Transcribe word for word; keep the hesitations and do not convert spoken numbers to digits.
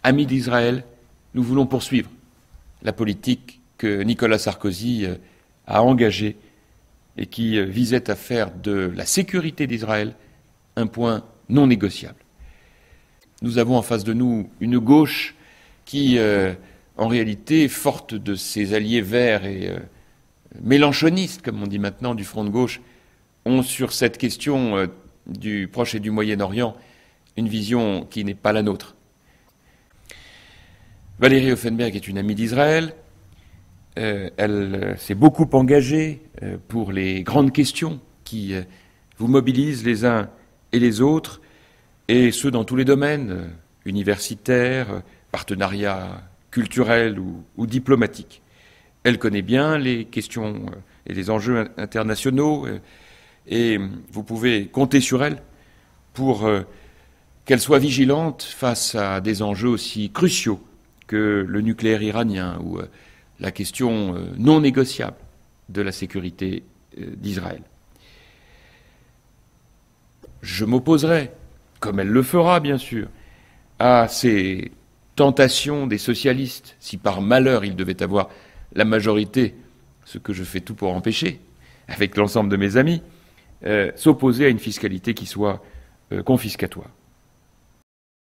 amis d'Israël, nous voulons poursuivre la politique que Nicolas Sarkozy a engagée et qui visait à faire de la sécurité d'Israël un point non négociable. Nous avons en face de nous une gauche qui, euh, en réalité, forte de ses alliés verts et euh, mélanchonistes, comme on dit maintenant, du front de gauche, ont sur cette question euh, du Proche et du Moyen-Orient une vision qui n'est pas la nôtre. Valérie Offenberg est une amie d'Israël. Euh, elle euh, s'est beaucoup engagée euh, pour les grandes questions qui euh, vous mobilisent les uns et les autres, et ce dans tous les domaines, euh, universitaires, euh, partenariats culturels ou, ou diplomatiques. Elle connaît bien les questions euh, et les enjeux internationaux, euh, et vous pouvez compter sur elle pour euh, qu'elle soit vigilante face à des enjeux aussi cruciaux que le nucléaire iranien ou euh, la question euh, non négociable de la sécurité euh, d'Israël. Je m'opposerai, comme elle le fera bien sûr, à ces tentations des socialistes, si par malheur ils devaient avoir la majorité, ce que je fais tout pour empêcher, avec l'ensemble de mes amis, euh, s'opposer à une fiscalité qui soit euh, confiscatoire.